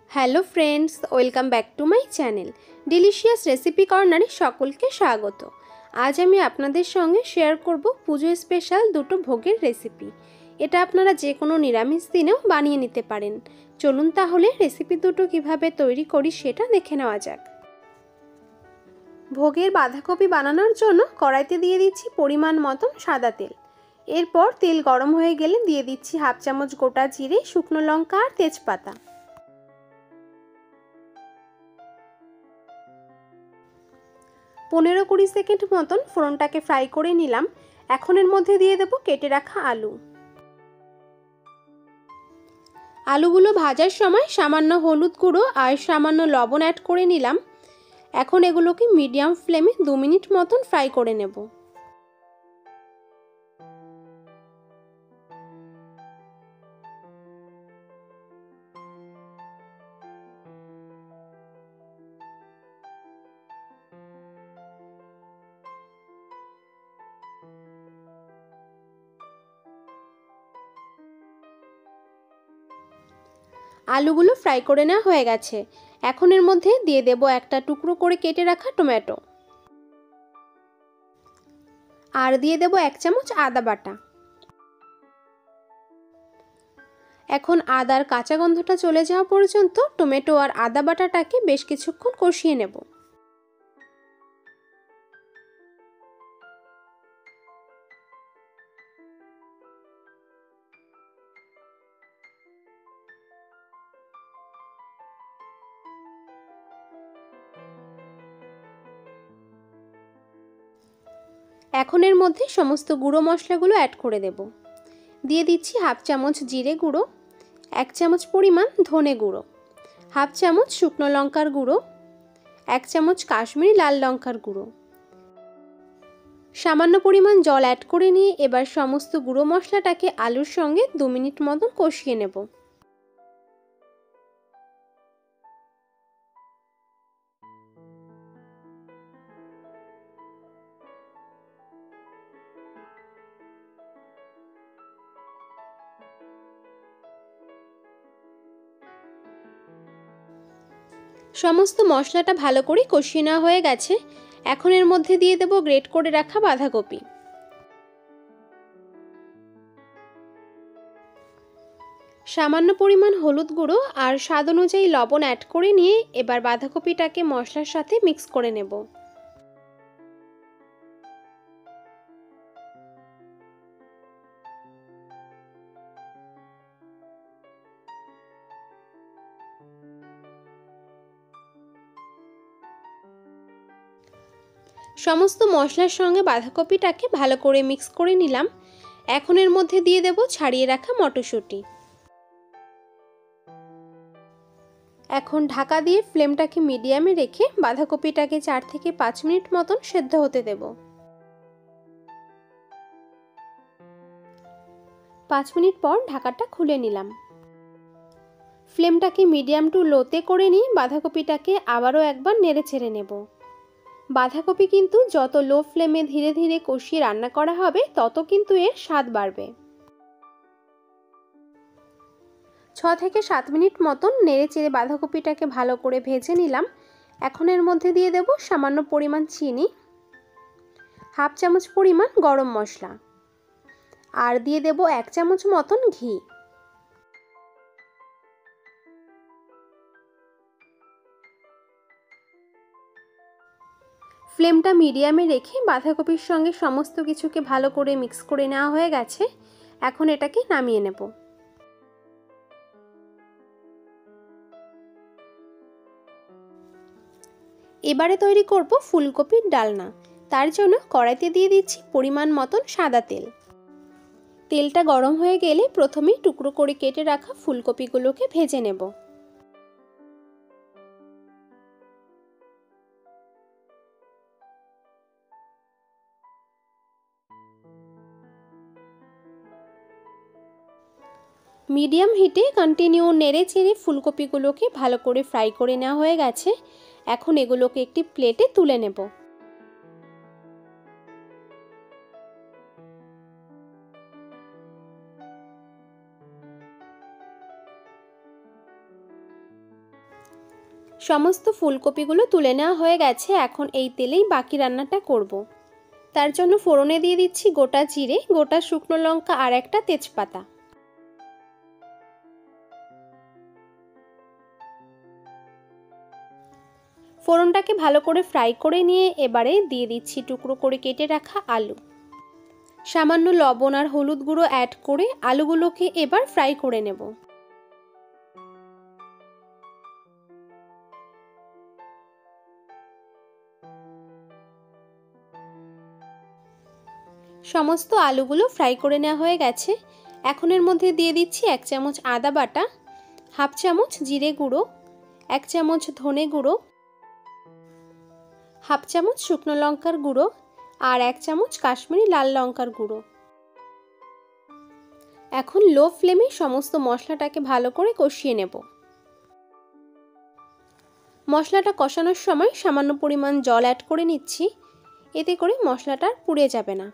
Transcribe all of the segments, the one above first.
Hello friends, welcome back to my channel delicious recipe কর্নারে সকলকে স্বাগত। আজ আমি আপনাদের সঙ্গে শেয়ার করব পুজো স্পেশাল দুটো ভোগের রেসিপি। এটা আপনারা যে কোনো নিরামিষ দিনেও বানিয়ে নিতে পারেন। চলুন তাহলে রেসিপি দুটো কিভাবে তৈরি করি সেটা দেখে নেওয়া যাক। ভোগের বাঁধাকপি বানানোর জন্য কড়াইতে দিয়ে দিচ্ছি পরিমাণ মতন সাদা তেল। এরপর তেল গরম হয়ে গেলে দিয়ে দিচ্ছি হাফ চামচ গোটা জিরে, শুকনো লঙ্কা আর তেজপাতা। 15-20 সেকেন্ড মতন ফোড়নটাকে ফ্রাই করে নিলাম। এখন এর মধ্যে দিয়ে দেব কেটে রাখা আলু। আলুগুলো ভাজার সময় সামান্য হলুদ গুঁড়ো আর সামান্য লবণ অ্যাড করে নিলাম। এখন এগুলোকে মিডিয়াম ফ্লেমে 2 মিনিট মতন ফ্রাই করে নেব। আলুগুলো ফ্রাই করে নেওয়া হয়ে গেছে। এখন এর মধ্যে দিয়ে দেব একটা টুকরো করে কেটে রাখা টমেটো, আর দিয়ে দেব 1 চামচ আদা বাটা। এখন আদার কাঁচা গন্ধটা চলে যাওয়া পর্যন্ত টমেটো আর আদা বাটাটাকে বেশ কিছুক্ষণ কষিয়ে নেব। এখন এর মধ্যে সমস্ত গুঁড়ো মশলাগুলো অ্যাড করে দেব। দিয়ে দিচ্ছি হাফ চামচ জিরে গুঁড়ো, 1 চামচ পরিমাণ ধনে গুঁড়ো, হাফ চামচ শুকনো লঙ্কার গুঁড়ো, 1 চামচ কাশ্মীরি লাল লঙ্কার গুঁড়ো। সামান্য পরিমাণ জল অ্যাড করে নিয়ে এবার সমস্ত গুঁড়ো মশলাটাকে আলুর সঙ্গে 2 মিনিট মতন কষিয়ে নেব। সমস্ত মশলাটা ভালো করে কষিয়ে নেওয়া হয়ে গেছে। এখন এর মধ্যে দিয়ে দেব গ্রেট করে রাখা বাঁধাকপি। সামান্য পরিমাণ হলুদ গুঁড়ো আর স্বাদ অনুযায়ী লবণ অ্যাড করে নিয়ে এবার বাঁধাকপিটাকে মশলার সাথে মিক্স করে নেব। সমস্ত মশলার সঙ্গে বাঁধাকপিটাকে ভালো করে মিক্স করে নিলাম। এখন এর মধ্যে দিয়ে দেব ছাড়িয়ে রাখা মটরশুঁটি। এখন ঢাকা দিয়ে ফ্লেমটাকে মিডিয়ামে রেখে বাঁধাকপিটাকে 4 থেকে 5 মিনিট মতন সেদ্ধ হতে দেব। 5 মিনিট পর ঢাকাটা খুলে নিলাম। ফ্লেমটাকে মিডিয়াম টু লোতে করে নিয়ে বাঁধাকপিটাকে আবারও একবার নেড়ে চেড়ে নেব। বাঁধাকপি কিন্তু যত লো ফ্লেমে ধীরে ধীরে কষিয়ে রান্না করা হবে তত কিন্তু এর স্বাদ বাড়বে। 6 থেকে 7 মিনিট মতন নেড়ে চেড়ে বাঁধাকপিটাকে ভালো করে ভেজে নিলাম। এখন এর মধ্যে দিয়ে দেব সামান্য পরিমাণ চিনি, হাফ চামচ পরিমাণ গরম মশলা, আর দিয়ে দেব 1 চামচ মতন ঘি। ফ্লেমটা মিডিয়ামে রেখে বাঁধাকপির সঙ্গে সমস্ত কিছুকে ভালো করে মিক্স করে নেওয়া হয়ে গেছে। এখন এটাকে নামিয়ে নেব। এবারে তৈরি করব ফুলকপির ডালনা। তার জন্য কড়াইতে দিয়ে দিচ্ছি পরিমাণ মতন সাদা তেল। তেলটা গরম হয়ে গেলে প্রথমেই টুকরো করে কেটে রাখা ফুলকপিগুলোকে ভেজে নেব। মিডিয়াম হিটে কন্টিনিউ নেড়ে চেড়ে ফুলকপিগুলোকে ভালো করে ফ্রাই করে নেওয়া হয়ে গেছে। এখন এগুলোকে একটি প্লেটে তুলে নেব। সমস্ত ফুলকপিগুলো তুলে নেওয়া হয়ে গেছে। এখন এই তেলেই বাকি রান্নাটা করব। তার জন্য ফোড়নে দিয়ে দিচ্ছি গোটা জিরে, গোটা শুকনো লঙ্কা আর একটা তেজপাতা। ফোড়নটাকে ভালো করে ফ্রাই করে নিয়ে এবারে দিয়ে দিচ্ছি টুকরো করে কেটে রাখা আলু। সামান্য লবণ আর হলুদ গুঁড়ো অ্যাড করে আলুগুলোকে এবার ফ্রাই করে নেব। সমস্ত আলুগুলো ফ্রাই করে নেওয়া হয়ে গেছে। এখন এর মধ্যে দিয়ে দিচ্ছি 1 চামচ আদা বাটা, হাফ চামচ জিরে গুঁড়ো, 1 চামচ ধনে গুঁড়ো, হাফ চামচ শুকনো লঙ্কার গুঁড়ো আর 1 চামচ কাশ্মীরি লাল লঙ্কার গুঁড়ো। এখন লো ফ্লেমে সমস্ত মশলাটাকে ভালো করে কষিয়ে নেব। মশলাটা কষানোর সময় সামান্য পরিমাণ জল অ্যাড করে নিচ্ছি, এতে করে মশলাটা পুড়ে যাবে না।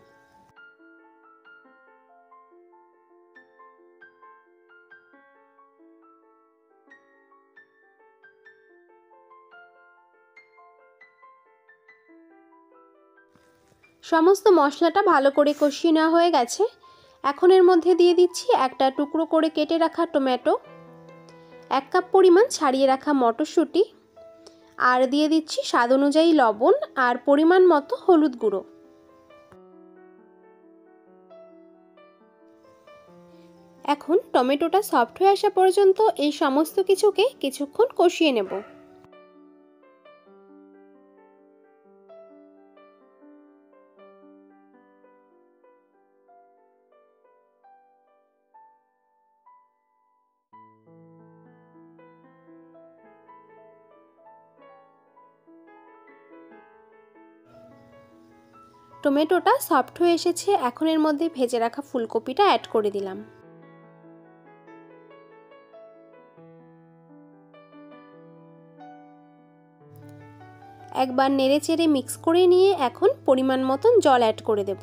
সমস্ত মশলাটা ভালো করে কষিয়ে নেওয়া হয়ে গেছে। এখন এর মধ্যে দিয়ে দিচ্ছি একটা টুকরো করে কেটে রাখা টমেটো, 1 কাপ পরিমাণ ছাড়িয়ে রাখা মটরশুঁটি আর দিয়ে দিচ্ছি স্বাদ অনুযায়ী লবণ আর পরিমাণ মতো হলুদ গুঁড়ো। এখন টমেটোটা সফট হয়ে আসা পর্যন্ত এই সমস্ত কিছুকে কিছুক্ষণ কষিয়ে নেব। টমেটোটা সফট হয়ে এসেছে। এখন এর মধ্যে ভেজে রাখা ফুলকপিটা অ্যাড করে দিলাম। একবার নেড়েচেড়ে মিক্স করে নিয়ে এখন পরিমাণ মতন জল অ্যাড করে দেব।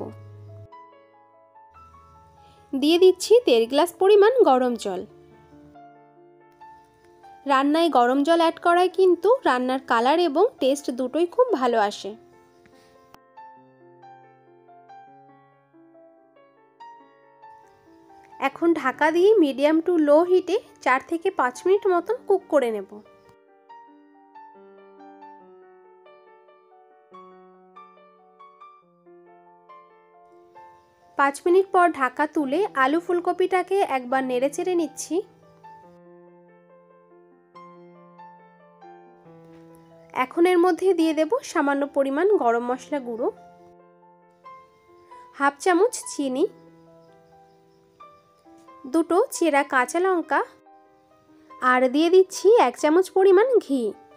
দিয়ে দিচ্ছি 1.5 গ্লাস পরিমাণ গরম জল। রান্নায় গরম জল অ্যাড করায় কিন্তু রান্নার কালার এবং টেস্ট দুটোই খুব ভালো আসে। এখন ঢাকা দিয়ে মিডিয়াম টু লো হিটে 4 থেকে 5 মিনিট মতন কুক করে নেব। পাঁচ মিনিট পর ঢাকা তুলে আলু ফুলকপিটাকে একবার নেড়েচেড়ে নিচ্ছি। এখন এর মধ্যে দিয়ে দেব সামান্য পরিমাণ গরম মশলা গুঁড়ো, হাফ চামচ চিনি, দুটো চেরা কাঁচা লঙ্কা আর দিয়ে দিচ্ছি 1 চামচ পরিমাণ ঘি।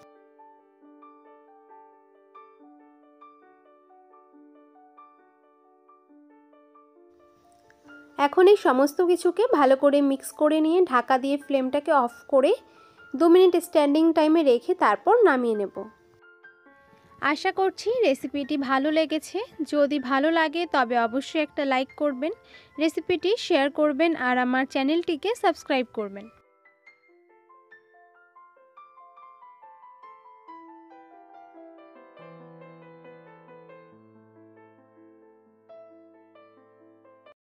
এখন এই সমস্ত কিছুকে ভালো করে মিক্স করে নিয়ে ঢাকা দিয়ে ফ্লেমটাকে অফ করে 2 মিনিট স্ট্যান্ডিং টাইমে রেখে তারপর নামিয়ে নেব। আশা করছি রেসিপিটি ভালো লেগেছে। যদি ভালো লাগে তবে অবশ্যই একটা লাইক করবেন, রেসিপিটি শেয়ার করবেন আর আমার চ্যানেলটিকে সাবস্ক্রাইব করবেন।